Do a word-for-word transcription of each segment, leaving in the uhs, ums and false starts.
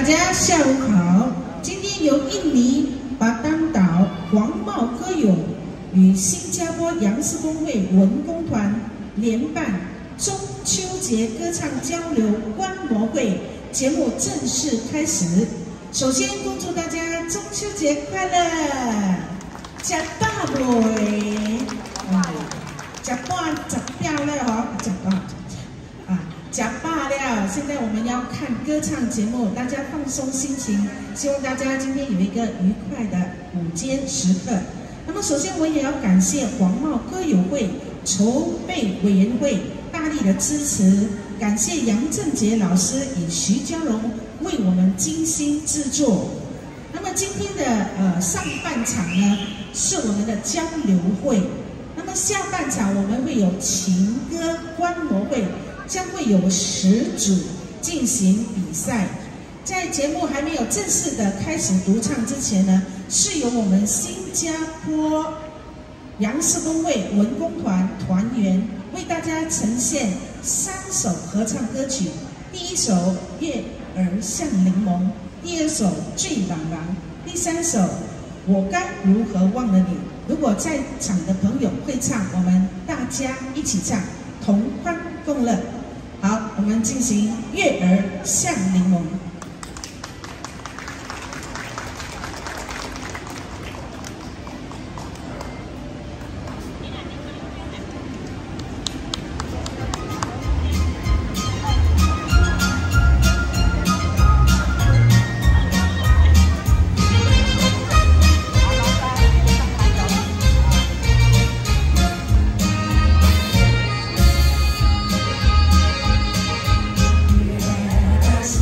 大家下午好。今天由印尼巴丹岛黄帽歌咏与新加坡杨氏工会文工团联办中秋节歌唱交流观摩会节目正式开始。首先恭祝大家中秋节快乐！吃饱未？啊，吃饱吃漂亮哦，吃饱。 讲罢了，现在我们要看歌唱节目，大家放松心情，希望大家今天有一个愉快的午间时刻。那么，首先我也要感谢黄帽歌友会筹备委员会大力的支持，感谢杨正杰老师与徐娇荣为我们精心制作。那么今天的呃上半场呢是我们的交流会，那么下半场我们会有情歌观摩会。 将会有十组进行比赛，在节目还没有正式的开始独唱之前呢，是由我们新加坡杨氏工会文工团团员为大家呈现三首合唱歌曲。第一首《月儿像柠檬》，第二首《醉朗朗》，第三首《我该如何忘了你》。如果在场的朋友会唱，我们大家一起唱，同欢共乐。 好，我们进行《月儿像柠檬》。 像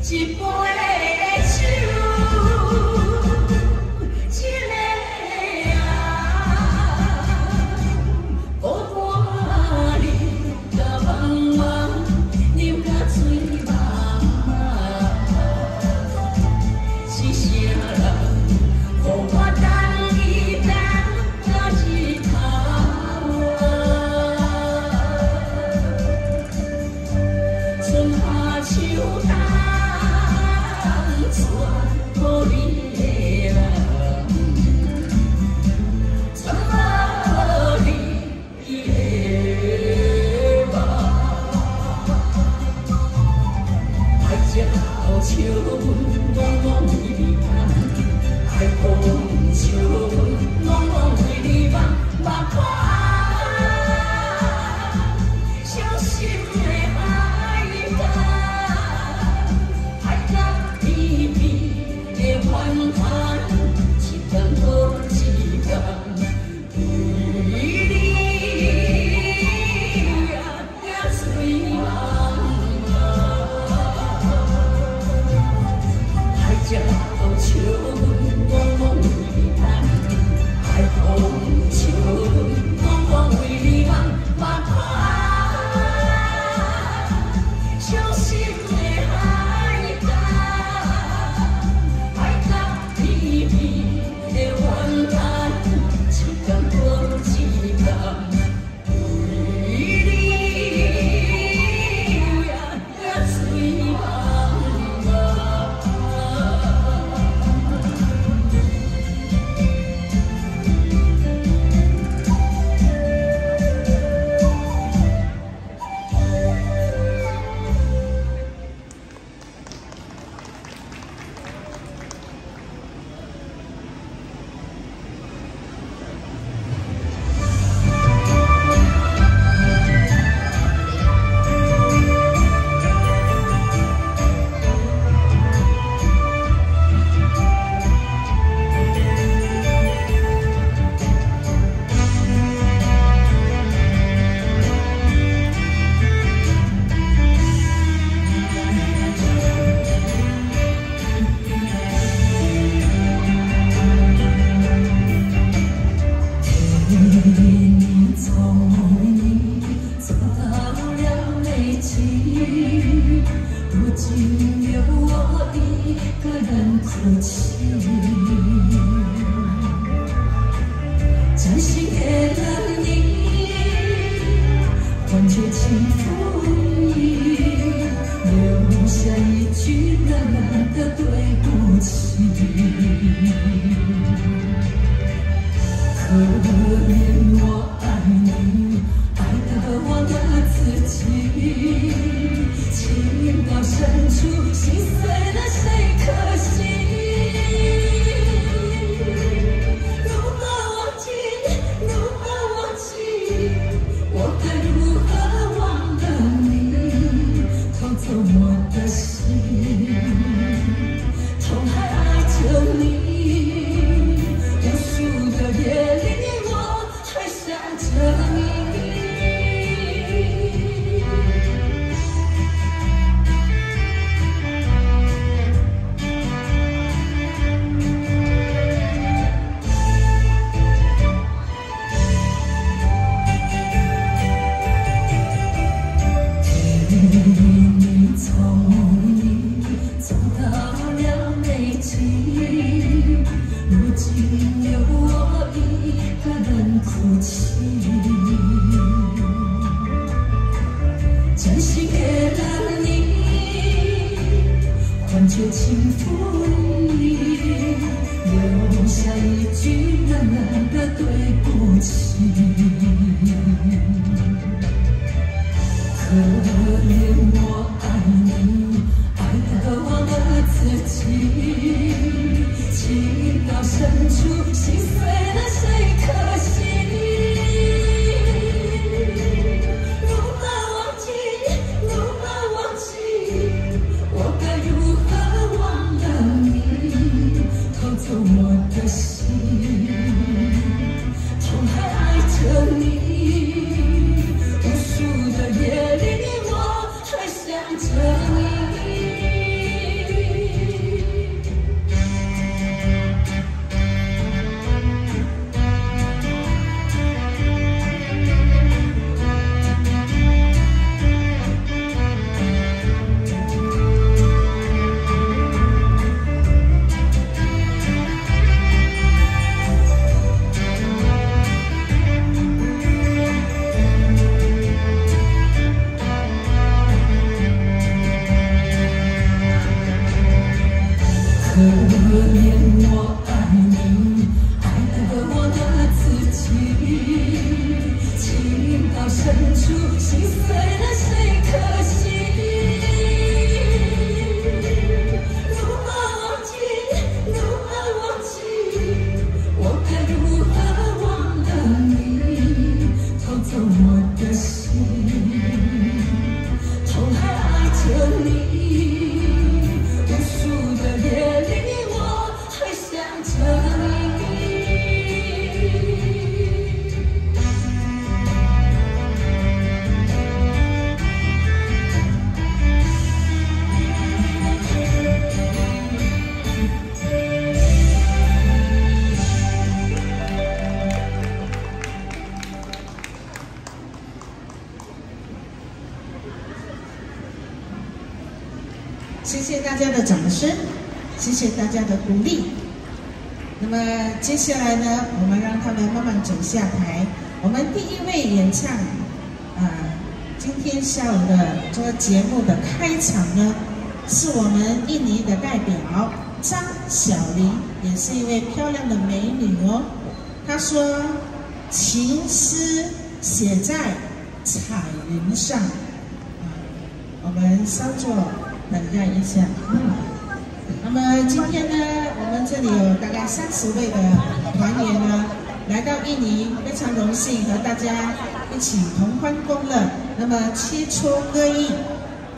一杯酒，一个啊，孤单你甲茫茫，饮甲醉茫茫，一声人，予我等伊等到日头啊，春夏秋冬。 我你的人，怎么你的梦？爱只好笑，拢拢为你叹；爱风笑，拢拢为你梦。目看伤心的爱人，爱到天边。 hoàn toàn chỉ cần tôi chỉ cần đi đi ngã suy lòng hai chào chiều mong mong người ăn hai hôm chiều mong mong người ăn mà qua伤心的爱人。 hoàn toàn chỉ cần tôi chỉ cần đi đi ngã suy lòng 可怜我爱你，爱了我的自己，情到深处，心碎了谁可惜？如何忘记？如何忘记？我该如何忘了你？偷走我的心，痛还爱着你。 无数的夜里，我还想着你。 谢谢大家的掌声，谢谢大家的鼓励。那么接下来呢，我们让他们慢慢走下台。我们第一位演唱，啊、呃，今天下午的这个节目的开场呢，是我们印尼的代表张小玲，也是一位漂亮的美女哦。她说：“情诗写在彩云上。”啊，我们稍作。 等待一下，嗯。那么今天呢，我们这里有大概三十位的团员呢，来到印尼，非常荣幸和大家一起同欢共乐。那么切磋歌艺。